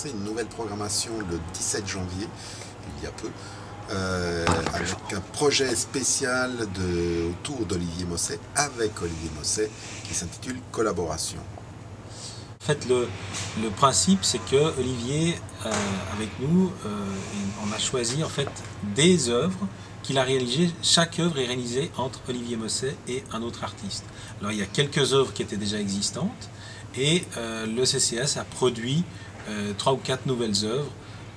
lancé une nouvelle programmation le 17 janvier, il y a peu, avec un projet spécial autour d'Olivier Mosset, avec Olivier Mosset, qui s'intitule Collaboration. En fait, le principe, c'est que Olivier, avec nous, on a choisi en fait des œuvres qu'il a réalisées. Chaque œuvre est réalisée entre Olivier Mosset et un autre artiste. Alors, il y a quelques œuvres qui étaient déjà existantes, et le CCS a produit 3 ou 4 nouvelles œuvres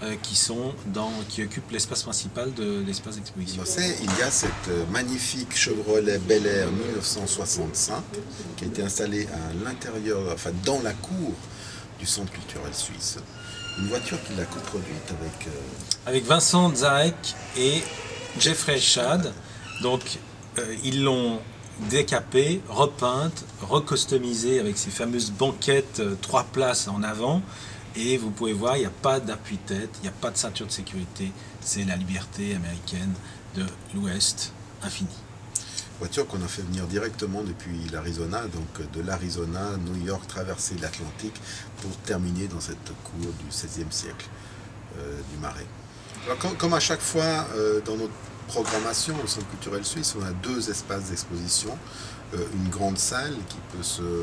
qui occupent l'espace principal de l'espace d'exposition. Il y a cette magnifique Chevrolet Bel Air 1965 qui a été installée à l'intérieur, enfin dans la cour du Centre culturel suisse. Une voiture qu'il a coproduite avec Vincent Zarek et Jeffrey Schad. Donc ils l'ont décapée, repeinte, recustomisée avec ces fameuses banquettes 3 places en avant. Et vous pouvez voir, il n'y a pas d'appui-tête, il n'y a pas de ceinture de sécurité. C'est la liberté américaine de l'Ouest infini. Voiture qu'on a fait venir directement depuis l'Arizona, donc de l'Arizona, New York, traverser l'Atlantique pour terminer dans cette cour du XVIe siècle du Marais. Alors, comme à chaque fois dans notre programmation au Centre culturel suisse, on a 2 espaces d'exposition. Une grande salle qui peut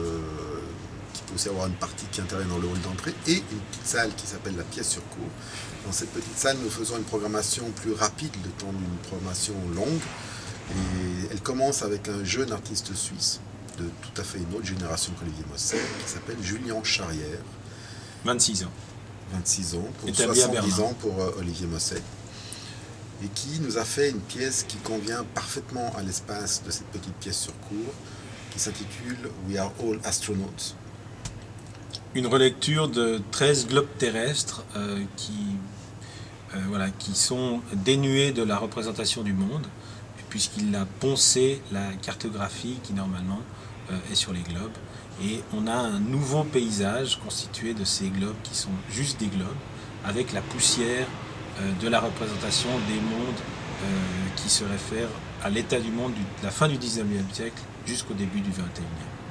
aussi avoir une partie qui intervient dans le hall d'entrée et une petite salle qui s'appelle la pièce sur cour. Dans cette petite salle, nous faisons une programmation plus rapide, le temps d'une programmation longue. Et elle commence avec un jeune artiste suisse de tout à fait une autre génération qu'Olivier Mosset, qui s'appelle Julien Charrière. 26 ans. 26 ans, pour établi 70 ans pour Olivier Mosset. Et qui nous a fait une pièce qui convient parfaitement à l'espace de cette petite pièce sur cour, qui s'intitule We Are All Astronauts. Une relecture de 13 globes terrestres qui sont dénués de la représentation du monde, puisqu'il a poncé la cartographie qui normalement est sur les globes. Et on a un nouveau paysage constitué de ces globes qui sont juste des globes, avec la poussière de la représentation des mondes qui se réfèrent à l'état du monde de la fin du 19e siècle jusqu'au début du 21e.